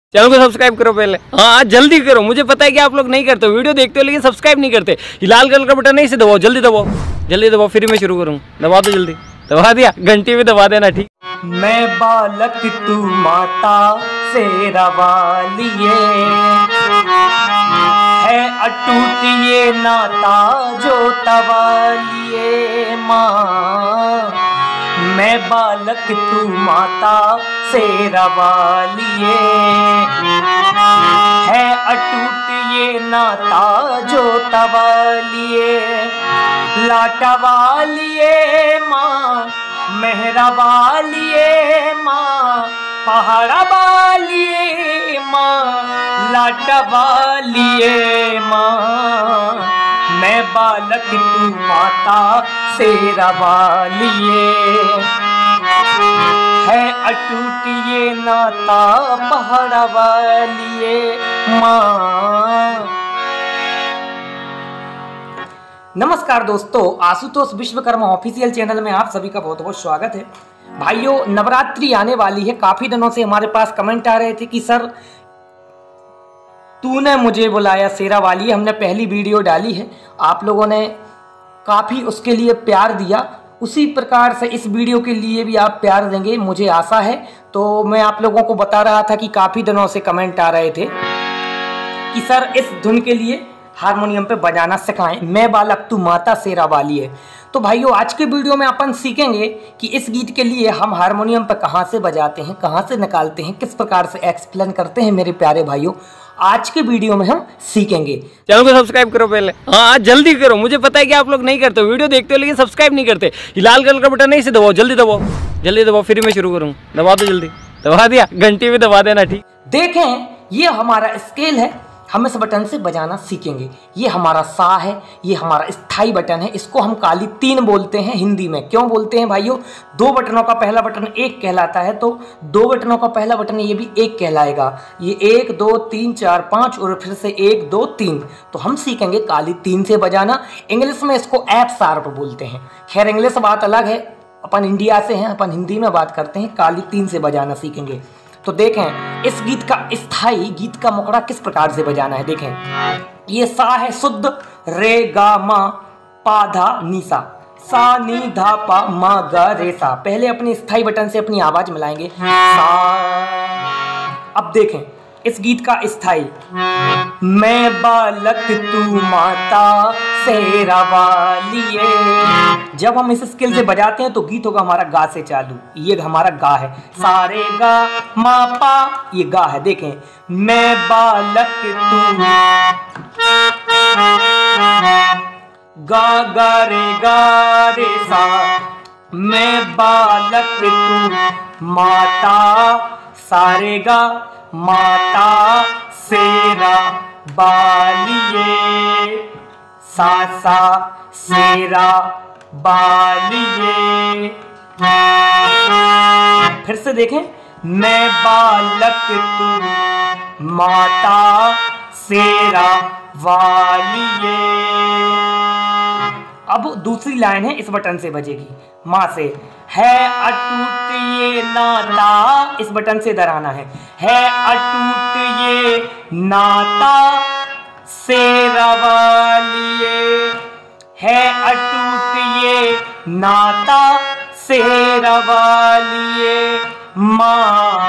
Channel को subscribe करो पहले। हाँ जल्दी करो, मुझे पता है कि आप लोग नहीं करते हो, वीडियो देखते हो लेकिन सब्सक्राइब नहीं करते। ये लाल कलर का बटन नहीं से दबाओ, जल्दी दबाओ, जल्दी दबाओ, फिर मैं शुरू करूँ। दबा दो जल्दी, दबा दिया, घंटी भी दबा देना। ठीक। मैं बालक तू माता शेरा वालिए, है अटूट ये नाता जो तवालिए माँ। मैं बालक तू माता शेरा वालिए, है अटूट ये नाता जो तवालिए। लाटा वालिए माँ, मेहरा वालिए माँ, पहाड़ा वालिए माँ, लाटा वालिए माँ। मैं बालक तू माता शेरा वालिए, है अटूट ये नाता पहाड़ा वालिए माँ। नमस्कार दोस्तों, आशुतोष विश्वकर्मा ऑफिशियल चैनल में आप सभी का बहुत बहुत स्वागत है। भाइयों, नवरात्रि आने वाली है। काफी दिनों से हमारे पास कमेंट आ रहे थे कि सर तूने मुझे बुलाया शेरा वाली। हमने पहली वीडियो डाली है, आप लोगों ने काफ़ी उसके लिए प्यार दिया, उसी प्रकार से इस वीडियो के लिए भी आप प्यार देंगे मुझे आशा है। तो मैं आप लोगों को बता रहा था कि काफ़ी दिनों से कमेंट आ रहे थे कि सर इस धुन के लिए हारमोनियम पे बजाना सिखाएं, मैं बालक तू माता शेरा वाली है। तो भाइयों, आज के वीडियो में अपन सीखेंगे कि इस गीत के लिए हम हारमोनियम पे कहाँ से बजाते हैं, कहाँ से निकालते हैं, किस प्रकार से एक्सप्लेन करते हैं। मेरे प्यारे भाइयों, आज के वीडियो में हम सीखेंगे। चैनल को सब्सक्राइब करो पहले। हाँ जल्दी करो, मुझे पता है कि आप लोग नहीं करते हो, वीडियो देखते हो लेकिन सब्सक्राइब नहीं करते। ये लाल कलर का बटन नहीं से दबाओ, जल्दी दबाओ, जल्दी दबाओ, फिर मैं शुरू करूँ। दबा दो जल्दी, दबा दिया, घंटी भी दबा देना। ठीक। देखें, ये हमारा स्केल है, हम इस बटन से बजाना सीखेंगे। ये हमारा सा है, ये हमारा स्थाई बटन है। इसको हम काली 3 बोलते हैं हिंदी में। क्यों बोलते हैं भाइयों? 2 बटनों का पहला बटन 1 कहलाता है, तो 2 बटनों का पहला बटन ये भी 1 कहलाएगा। ये 1 2 3 4 5 और फिर से 1 2 3। तो हम सीखेंगे काली 3 से बजाना। इंग्लिश में इसको एफ शार्प बोलते हैं। खैर, इंग्लिश बात अलग है, अपन इंडिया से हैं, अपन हिंदी में बात करते हैं। काली 3 से बजाना सीखेंगे। तो देखें, इस गीत का स्थाई, गीत का मुखड़ा किस प्रकार से बजाना है। देखें, ये सा है शुद्ध, रे गा मा पा धा नी सा, सा नी धा पा मा गा रे सा। पहले अपने स्थाई बटन से अपनी आवाज मिलाएंगे, सा। अब देखें इस गीत का स्थाई, मैं बालक तू माता शेरा वालिए। जब हम इस स्केल से बजाते हैं तो गीत होगा हमारा गा से चालू। ये हमारा गा है, सारे गा मा पा, ये गा है। देखें, मैं बालक तू गा गा रे सा, मैं बालक तू माता सारे गा माता शेरा बालिए, सा सा शेरा बालिए। फिर से देखें, मैं बालक तू माता शेरा वालिए। अब दूसरी लाइन है, इस बटन से बजेगी, माँ से, है अटूट ये नाता, इस बटन से दराना है अटूट ये नाता शेरा वालिए, है अटूट ये नाता शेरा वालिए माँ।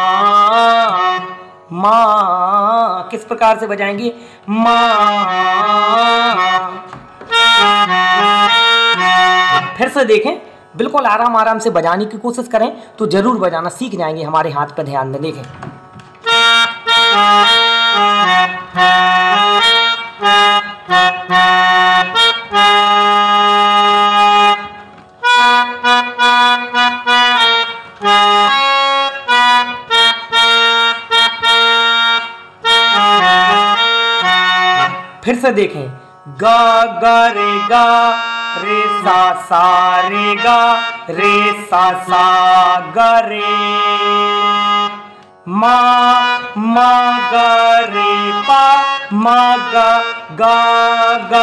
माँ किस प्रकार से बजाएंगे, माँ। फिर से देखें, बिल्कुल आराम आराम से बजाने की कोशिश करें तो जरूर बजाना सीख जाएंगे। हमारे हाथ पर ध्यान दें। देखें, फिर से देखें, गा गा रे सा रे सा गा रे, मा गा रे पा, मा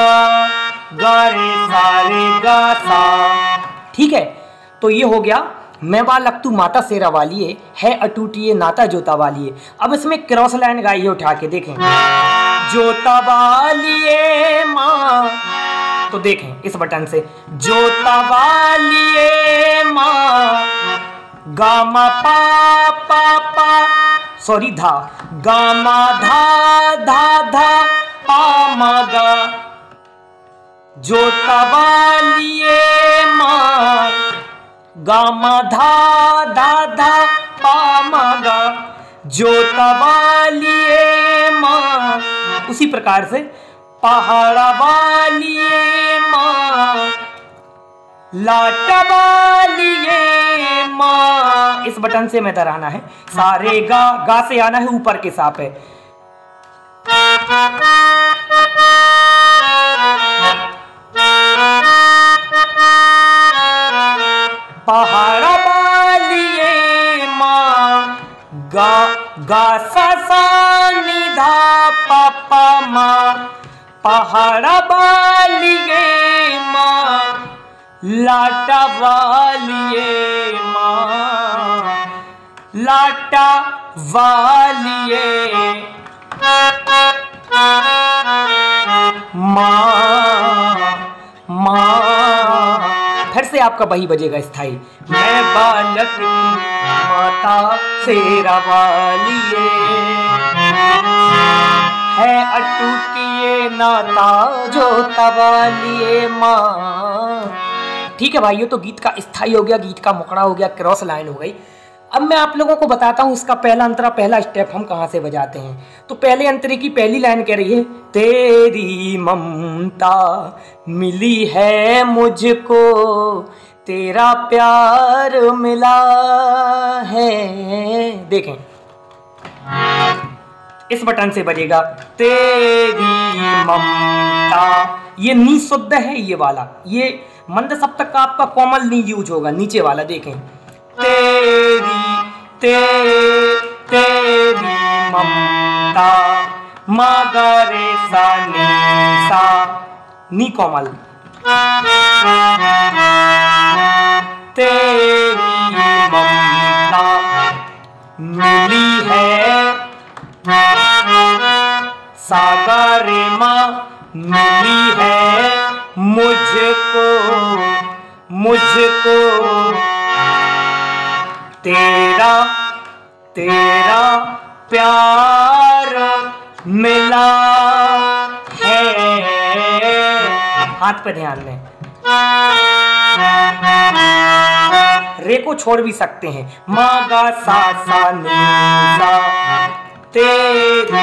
गा रे सा रे गा सा। ठीक है, तो ये हो गया मैं बालक तू माता शेरा वाली है अटूटी ये नाता जोता वाली है। अब इसमें क्रॉस लाइन गाइए उठा के देखें, जोता वाली माँ, तो देखें इस बटन से जोता वाली माँ, गामा पा पा पा, सॉरी धा, गामा धा धा धा पा मा गा, जोता वाली माँ, गामा धा धा धा पा मा गा, जोता वाली माँ। उसी प्रकार से पहाड़ा वाली माँ, लाटा वाली माँ, इस बटन से मैं दराना है, सारे गा से आना है, ऊपर के साप है, पहाड़ा वाली माँ, गा सा सा नि धा पा पा माँ, पहाड़ा वाली माँ, लाटा वाली माँ, लाटा वाली माँ। फिर से आपका वही बजेगा स्थाई, मैं बालक माता शेरा वाली है अटूटी नाता जोता वाली माँ। ठीक है भाइयों, तो गीत का स्थाई हो गया, गीत का मुखड़ा हो गया, क्रॉस लाइन हो गई। अब मैं आप लोगों को बताता हूँ इसका पहला अंतरा, पहला स्टेप हम कहाँ से बजाते हैं। तो पहले अंतरे की पहली लाइन कह रही है, तेरी ममता मिली है मुझको, तेरा प्यार मिला है। देखें इस बटन से बजेगा, तेरी ममता, ये नी शुद्ध है, ये वाला, ये मंद सप्तक का आपका कोमल नी यूज होगा, नीचे वाला। देखें तेरी ममता, मगरे सा नी कोमल, तेरी ममता मिली है, सागरे माँ मिली है मुझको, तेरा प्यार मिला है। हाथ पे ध्यान में, रे को छोड़ भी सकते हैं, मा गा सा नी सा, तेरी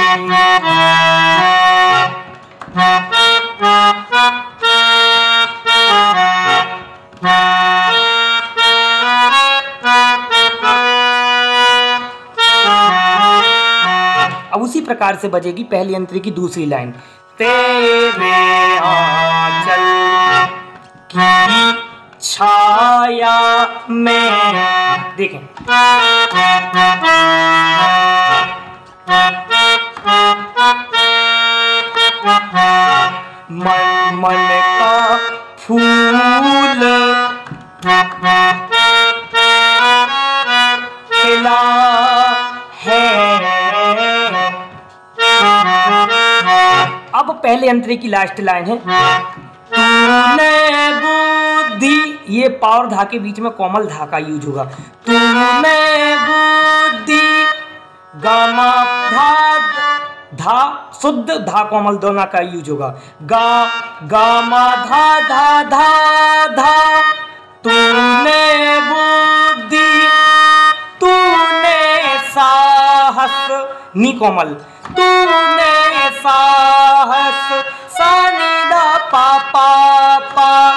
अब उसी प्रकार से बजेगी पहली अंतरे की दूसरी लाइन, तेरे आंचल की छाया में। देखें मन का फूल खिला है। अब पहले अंतरे की लास्ट लाइन है, तूने बुद्धि, ये पा और धा के बीच में कोमल धा का यूज होगा, तूने बुद्धि, गामा धा शुद्ध धा कोमल दोनों का यूज होगा, गामा धा धा धा धा, तूने बुद्धि, तूने साहस नी कोमल, तूने साहस सा नि धा पा पा पा,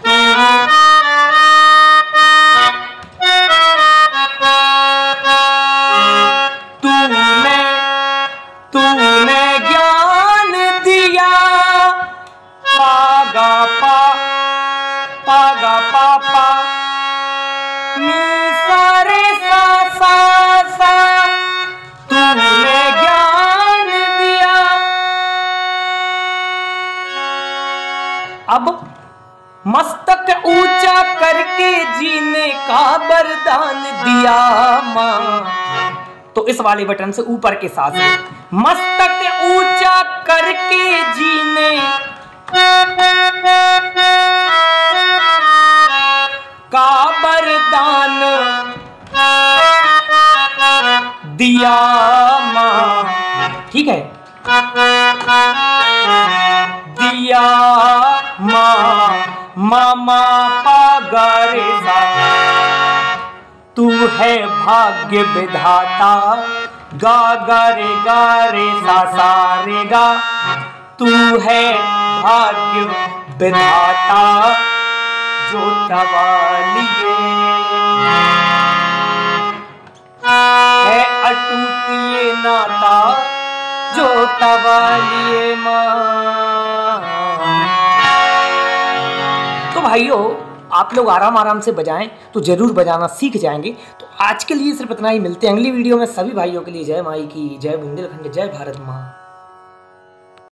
तूने ज्ञान दिया, पागा पा पा नी सा रे सा, तूने ज्ञान दिया। अब मस्तक ऊंचा करके जीने का वरदान दिया माँ। तो इस वाले बटन से ऊपर के साथ मस्तक ऊंचा करके जीने का वरदान दिया माँ। ठीक है, दिया माँ, मामा पागरे सा। तू है भाग्य विधाता, गा गा रे सा सा रे गा। तू है भाग्य विधाता जो तवालिए है अटूट ये नाता जो तवालिए माँ। तो भाइयों, आप लोग आराम से बजाएं तो जरूर बजाना सीख जाएंगे। तो आज के लिए सिर्फ इतना ही, मिलते हैं अगली वीडियो में। सभी भाइयों के लिए जय माई की, जय बुंदेलखंड, जय भारत माँ।